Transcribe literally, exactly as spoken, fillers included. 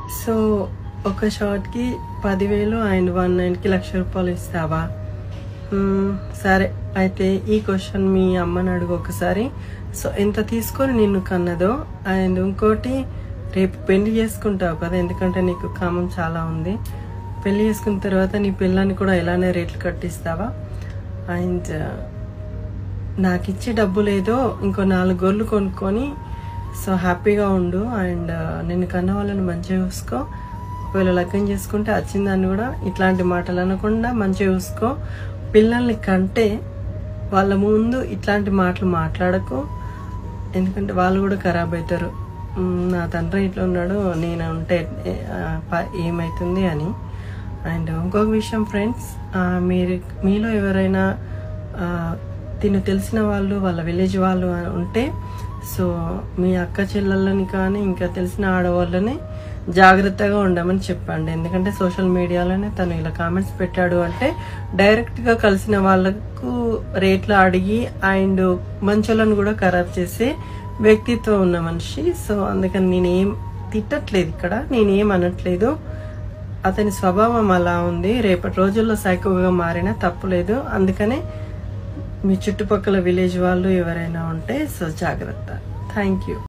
So ఒక షార్ట్కి పదివేలు and one నైన్కి లక్ష రూపాయలు ఇస్తావా? సరే అయితే ఈ క్వశ్చన్ మీ అమ్మని అడుగు ఒకసారి. సో ఎంత తీసుకొని నిన్ను కన్నదో, అండ్ ఇంకోటి రేపు పెళ్లి చేసుకుంటావు కదా, ఎందుకంటే నీకు కామం చాలా ఉంది. పెళ్లి చేసుకున్న తర్వాత నీ పిల్లని కూడా ఇలానే రేట్లు కట్టిస్తావా? అండ్ నాకు ఇచ్చే డబ్బు లేదో ఇంకో నాలుగు గొర్రెలు కొనుక్కొని సో హ్యాపీగా ఉండు. అండ్ నిన్ను కన్న వాళ్ళని మంచిగా చూసుకో. ఒకవేళ లగ్గం చేసుకుంటే వచ్చిందాన్ని కూడా ఇట్లాంటి మాటలు అనకుండా మంచిగా చూసుకో. పిల్లల్ని కంటే వాళ్ళ ముందు ఇట్లాంటి మాటలు మాట్లాడకు, ఎందుకంటే వాళ్ళు కూడా ఖరాబ్ అవుతారు. నా తండ్రి ఇట్లా ఉన్నాడు, నేను ఉంటే ఏమవుతుంది అని. అండ్ ఇంకొక విషయం ఫ్రెండ్స్, మీరు మీలో ఎవరైనా తిను తెలిసిన వాళ్ళు, వాళ్ళ విలేజ్ వాళ్ళు ఉంటే సో మీ అక్క చెల్లెళ్ళని కానీ ఇంకా తెలిసిన ఆడవాళ్ళని జాగ్రత్తగా ఉండమని చెప్పండి. ఎందుకంటే సోషల్ మీడియాలోనే తను ఇలా కామెంట్స్ పెట్టాడు అంటే డైరెక్ట్గా కలిసిన వాళ్ళకు రేట్లు అడిగి అండ్ మంచోళ్ళని కూడా ఖరాబ్ చేసే వ్యక్తిత్వం ఉన్న మనిషి. సో అందుకని నేనేం తిట్టట్లేదు ఇక్కడ, నేనేం అనట్లేదు. అతని స్వభావం అలా ఉంది. రేపటి రోజుల్లో సైకోగా మారినా తప్పులేదు. అందుకనే మీ చుట్టుపక్కల విలేజ్ వాళ్ళు ఎవరైనా ఉంటే సో జాగ్రత్త. Thank you.